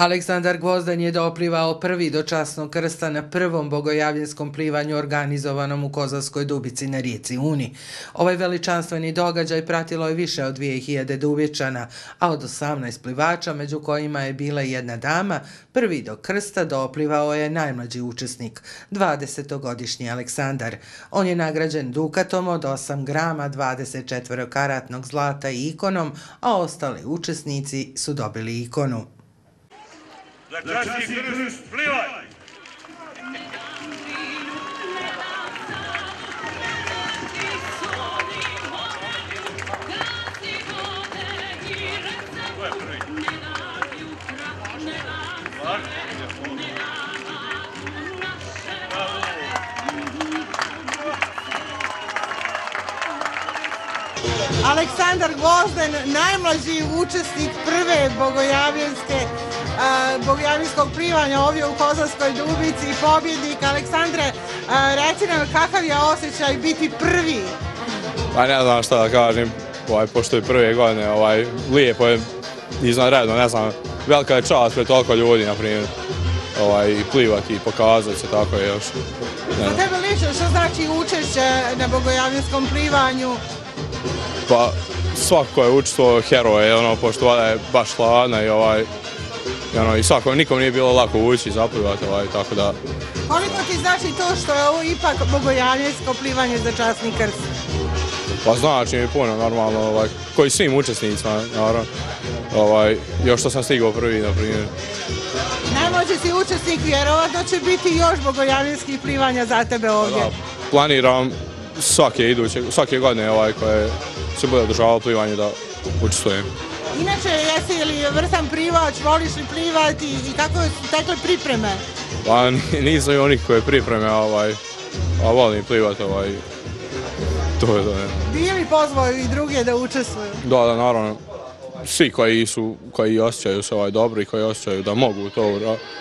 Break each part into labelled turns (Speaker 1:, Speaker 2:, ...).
Speaker 1: Aleksandar Gvozden je doplivao prvi do časnog krsta na prvom bogojavljenskom plivanju organizovanom u Kozarskoj Dubici na rijeci Uni. Ovaj veličanstveni događaj pratilo je više od 2000 Dubjećana, a od 18 plivača, među kojima je bila jedna dama, prvi do krsta doplivao je najmlađi učesnik, 20-godišnji Aleksandar. On je nagrađen dukatom od 8 grama 24-karatnog zlata i ikonom, a ostali učesnici su dobili ikonu.
Speaker 2: Za časni krst plivaj!
Speaker 3: Aleksandar Gvozden, najmlađi učesnik prve bogojavljenskog plivanja ovdje u Kozarskoj Dubici i pobjednik. Aleksandre, reci nam kakav je osjećaj biti prvi?
Speaker 4: Pa ne znam šta da kažem, pošto je prve godine, lijepo je, izvanredno, ne znam, velika je čast pred toliko ljudi, na primjer, plivati i pokazati se, tako je još.
Speaker 3: Za tebe lično, što znači učešće na bogojavljenskom plivanju?
Speaker 4: Pa svako je učestvovao heroje, pošto voda je baš hladna i svako, nikom nije bilo lako ući i zaplivati, tako da...
Speaker 3: Koliko ti znači to što je ovo ipak bogojavljensko plivanje za časni krst?
Speaker 4: Pa znači mi puno, normalno, koji svim učesnicima, naravno, još što sam stigao prvi, na primjer.
Speaker 3: Najmlađi si učesnik, vjerovatno će biti još bogojavljenskih plivanja za tebe ovdje.
Speaker 4: Planiram svake godine koje se bude održavalo plivanje da učestvujem.
Speaker 3: Inače, jesi li vrstan plivač, voliš li plivati i kako su tekle pripreme?
Speaker 4: Pa nisam i onih koje pripreme, a volim plivati, to je to.
Speaker 3: Bi li pozvao i druge da učestvuju?
Speaker 4: Da, naravno. Svi koji osjećaju se dobro i koji osjećaju da mogu to,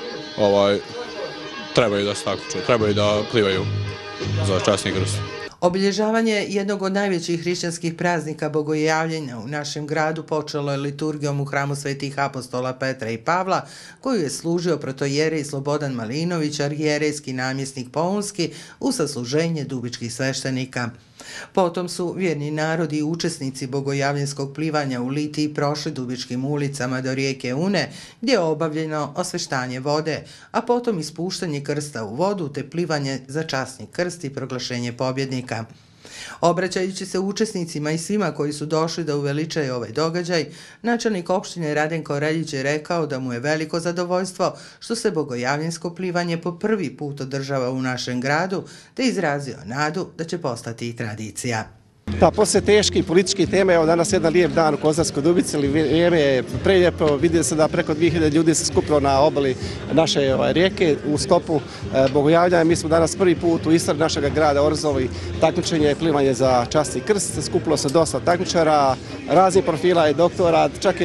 Speaker 4: trebaju da se takmiče, trebaju da plivaju za časni krst.
Speaker 1: Obilježavanje jednog od najvećih hrišćanskih praznika bogojavljenja u našem gradu počelo je liturgijom u hramu svetih apostola Petra i Pavla, koju je služio protoijerej Slobodan Malinović, arhijerejski namjesnik Pounski, u sasluženje dubičkih sveštenika. Potom su vjerni narodi i učesnici bogojavljenskog plivanja u Litiji prošli dubičkim ulicama do rijeke Une, gdje je obavljeno osveštanje vode, a potom ispuštanje krsta u vodu te plivanje za časni krst i proglašenje pobjednika. Obraćajući se učesnicima i svima koji su došli da uveličaju ovaj događaj, načelnik opštine Radenko Reljić je rekao da mu je veliko zadovoljstvo što se bogojavljensko plivanje po prvi put održava u našem gradu, te izrazio nadu da će postati i tradicija.
Speaker 5: Da, poslije teških političkih tema, evo danas jedan lijep dan u Kozarskoj Dubici, vrijeme je prelijepo, vidio se da preko 2000 ljudi se skupilo na obali naše rijeke u stopu bogojavljanja. Mi smo danas prvi put u istoriji našeg grada organizovali takmičenje i plivanje za časni krst. Skupilo se dosta takmičara, raznih profila i doktora,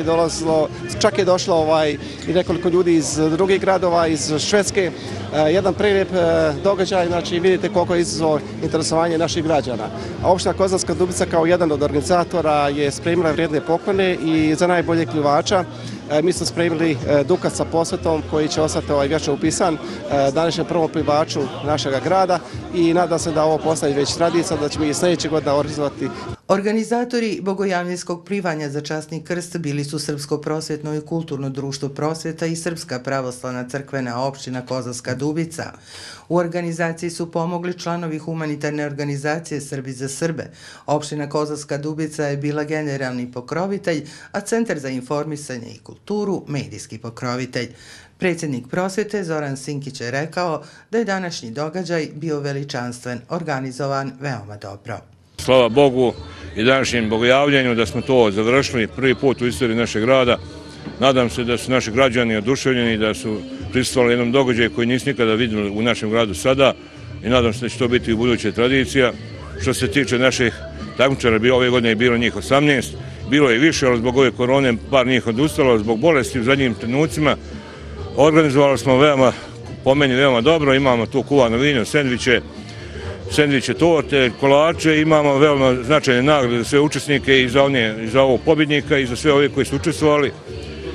Speaker 5: čak je došlo i nekoliko ljudi iz drugih gradova, iz Švedske. Jedan prelijep događaj, znači vidite koliko je izazvao interesovanje naših građana. A opština Kozarska Dubica kao jedan od organizatora je spremila vrijedne poklone i za najboljeg plivača mi smo spremili dukat sa posvetom koji će ostati vječno upisan današnjem prvom plivaču našeg grada i nadam se da ovo postane već tradicija, da ćemo i sljedeće godine organizovati.
Speaker 1: Organizatori bogojavljenskog plivanja za časni krst bili su Srpsko prosvjetno i kulturno društvo Prosvjeta i Srpska pravoslavna crkvena opština Kozarska Dubica. U organizaciji su pomogli članovi humanitarne organizacije Srbi za Srbe. Opština Kozarska Dubica je bila generalni pokrovitelj, a Centar za informisanje i kulturu medijski pokrovitelj. Predsjednik Prosvjete Zoran Sinkić je rekao da je današnji događaj bio veličanstven, organizovan veoma dobro.
Speaker 2: Slava Bogu i današnjem bogojavljenju da smo to završili prvi put u istoriji našeg grada. Nadam se da su naši građani oduševljeni, da su prisustvovali jednom događaju koji nisu nikada vidjeli u našem gradu sada i nadam se da će to biti u buduće tradicija. Što se tiče naših takmičara, ove godine je bilo njih 18, bilo je više, ali zbog ove korone par njih odustalo, zbog bolesti u zadnjim trenucima. Organizovali smo po meni veoma dobro, imamo tu kuvano vino, sendviče, torte, kolače, imamo veoma značajne nagrade za sve učesnike i za ovog pobjednika i za sve ove koji su učestvovali.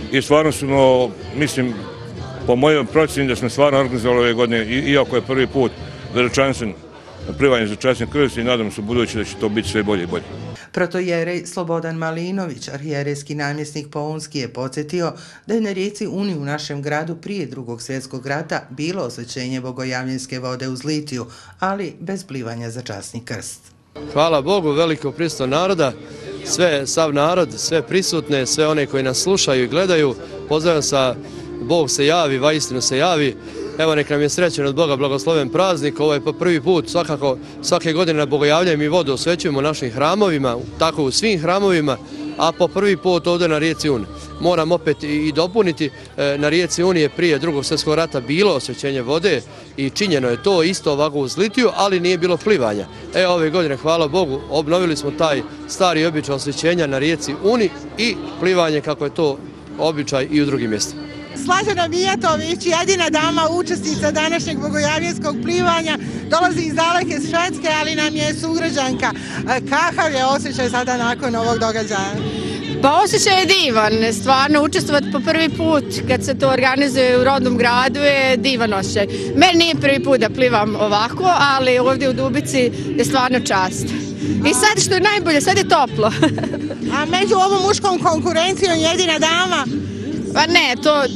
Speaker 2: i stvarno smo, mislim, po mojoj procjeni da smo stvarno organizovali ove godine, iako je prvi put veličanstven plivanje za časni krst i nadam se u budući da će to biti sve bolje i bolje.
Speaker 1: Protojerej Slobodan Malinović, arhijerejski namjesnik Pounski, je podsjetio da je na rijeci Uni u našem gradu prije Drugog svjetskog rata bilo osvećenje bogojavljanske vode uz litiju, ali bez plivanja za časni krst.
Speaker 6: Hvala Bogu, veliko prisustvo naroda, sav narod, sve prisutne, sve one koji nas slušaju i gledaju. Pozdravljam sa Bog se javi, vaistinu se javi. Evo nek nam je srećen od Boga blagosloven praznik. Ovo je po prvi put, svakako svake godine na bogojavljanju i vodu osvećujemo u našim hramovima, tako u svim hramovima, a po prvi put ovdje na rijeci Uni. Moram opet i dopuniti, na rijeci Uni je prije Drugog svjetskog rata bilo osvećenje vode i činjeno je to isto ovako uz litiju, ali nije bilo plivanja. Ove godine, hvala Bogu, obnovili smo taj stari običaj osvećenja na rijeci Uni i plivanje kako je to običaj i u drugim mjestima.
Speaker 3: Slađana Mijatović, jedina dama učesnica današnjeg bogojavljanskog plivanja, dolazi iz daleke Švedske, ali nam je sugrađanka. Kakav je osjećaj sada nakon ovog događaja?
Speaker 7: Pa osjećaj je divan, stvarno učestvovati po prvi put kad se to organizuje u rodnom gradu je divan osjećaj. Meni nije prvi put da plivam ovako, ali ovdje u Dubici je stvarno čast. I sad što je najbolje, sad je toplo.
Speaker 3: A među ovom muškom konkurencijom jedina dama?
Speaker 7: Pa ne,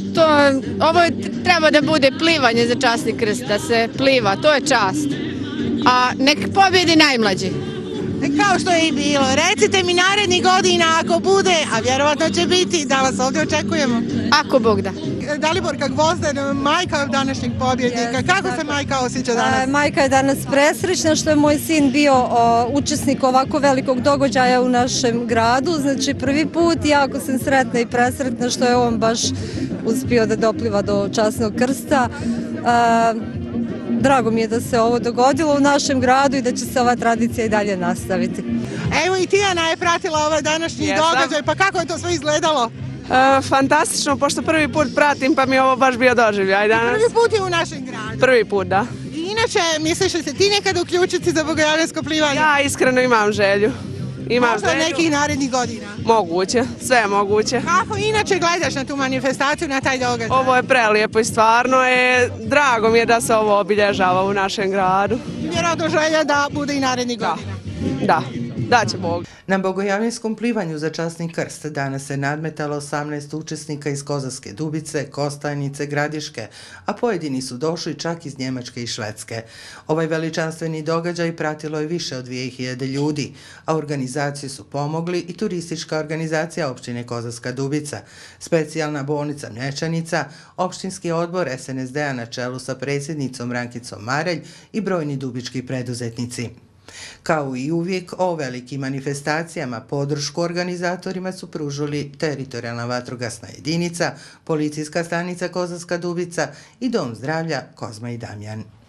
Speaker 7: ovo treba da bude plivanje za časni krst, da se pliva, to je čast. A nek pobjedi najmlađi.
Speaker 3: Kao što je i bilo. Recite mi narednih godina ako bude, a vjerovatno će biti, da vas ovdje očekujemo.
Speaker 7: Ako Bog da.
Speaker 3: Daliborka Gvozden, majka današnjeg pobjednika. Kako se majka osjeća danas?
Speaker 8: Majka je danas presrećna što je moj sin bio učesnik ovako velikog događaja u našem gradu. Znači prvi put, jako sam sretna i presretna što je on baš uspio da dopliva do časnog krsta. Drago mi je da se ovo dogodilo u našem gradu i da će se ova tradicija i dalje nastaviti.
Speaker 3: Evo i Tijana je pratila ovaj današnji događaj, pa kako je to sve izgledalo?
Speaker 9: Fantastično, pošto prvi put pratim pa mi je ovo baš bio doživljaj danas.
Speaker 3: Prvi put je u našem gradu?
Speaker 9: Prvi put, da.
Speaker 3: I inače, misliš li se ti nekad uključiti za bogojavljansko plivanje?
Speaker 9: Ja iskreno imam želju.
Speaker 3: Možda nekih narednih godina?
Speaker 9: Moguće, sve je moguće.
Speaker 3: Kako inače gledaš na tu manifestaciju, na taj događaj?
Speaker 9: Ovo je prelijepo i stvarno je, drago mi je da se ovo obilježava u našem gradu.
Speaker 3: Vjerojatno želja da bude i narednih godina?
Speaker 9: Da. Daće Bog.
Speaker 1: Na bogojavljanskom plivanju za časni krst danas se nadmetalo 18 učesnika iz Kozarske Dubice, Kostajnice, Gradiške, a pojedini su došli čak iz Njemačke i Švedske. Ovaj veličanstveni događaj pratilo je više od 2000 ljudi, a organizaciji su pomogli i turistička organizacija opštine Kozarska Dubica, specijalna bolnica Mlječanica, opštinski odbor SNSD-a na čelu sa predsjednicom Rankicom Marelj i brojni dubički preduzetnici. Kao i uvijek, o velikim manifestacijama podršku organizatorima su pružili teritorijalna vatrogasna jedinica, policijska stanica Kozarska Dubica i Dom zdravlja Kozma i Damjan.